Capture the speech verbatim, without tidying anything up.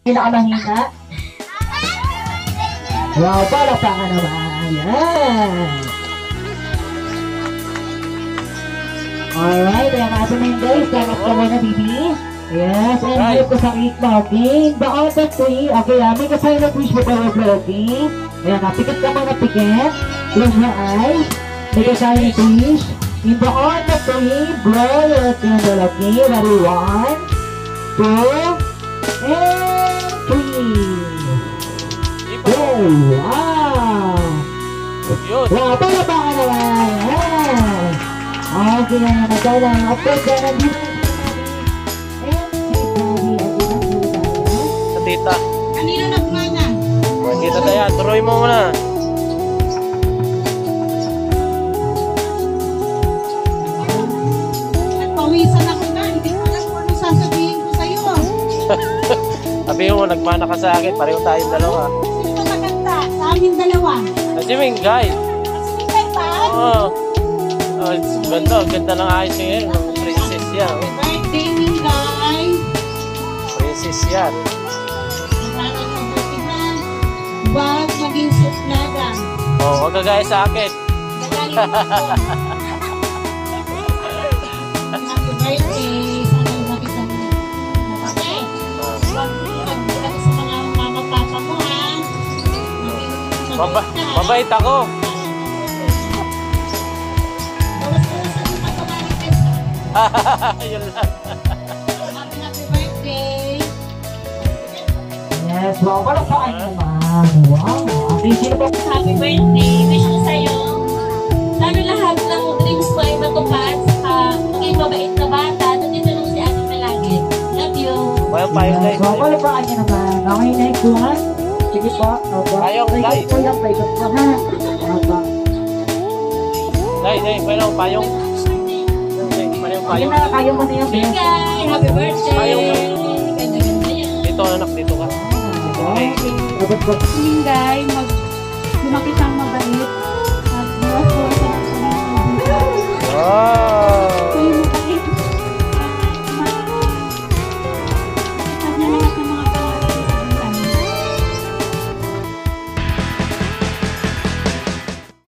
Pinakamahina. Wow, palakpakan naman. Yan. Alright, ayan natin na yun guys. Tanggap ka muna, baby. Yes, and Right. help ko sa eight blocking. The out of three. Okay, ah, may kasaya na push mo tayo blocking. Ayan, ah, pikit ka muna, pikit. Close your eyes. May kasaya na push. In the out of three, blow your candle, okay? Ready, one, two, and three. Go! Wow! Yun. Wow, palapakan naman! Ayan! Okay na naman tayo. Of course, yan ang dito. Sa tita. Kanino nagmana? Tita Daya, tuloy mo muna. Nagpawisan ako na. Hindi ko alam kung ano sasabihin ko sa'yo. Sabi mo, nagmana ka sa akin. Pareho tayong dalawa. Sino ba maganda? Sa amin dalawa. Kasi Mingay. Kasi kay Paan. Oo. Oh, ganda. Ganda ng ayos ngayon. Princess yan. Oh. Birthday ni Guy. Princess yan. Maraming mabutingan. Huwag maging suplagan. Oh, huwag kagaya sa akin. Nagaling mo po. Happy birthday. Sana makita mo. Okay? Huwag magbulag sa mga mama-papa mo, ha? Maging Maba mabait ka, ha? mabait ako. Bawas-bawasan mo pa tumarites. Yun lang. Happy, happy birthday. Yes, wow, palakpakan naman. Wow, okay, sino ba? Happy birthday! Wish ko sa'yo, sana lahat ng dreams mo ay matupad. Uh, maging mabait na bata. Nandito lang si Ate palagi. Love you! Well, payong guys. Yes, wow, palakpakan niya naman. Okay, next one. Sige po. Payong, Payong guys. po yan, payong po, ha? Apa. Day, day, payong, payong. Day, payong, Sige payong. na, kayo mo na yung Hey guys! Happy birthday! Payong. Ganda-ganda yan. Dito, anak, dito ka. Okay. Dapat po. Guy, mag lumaki kang mabait. At buwas-buwasan ang Wow!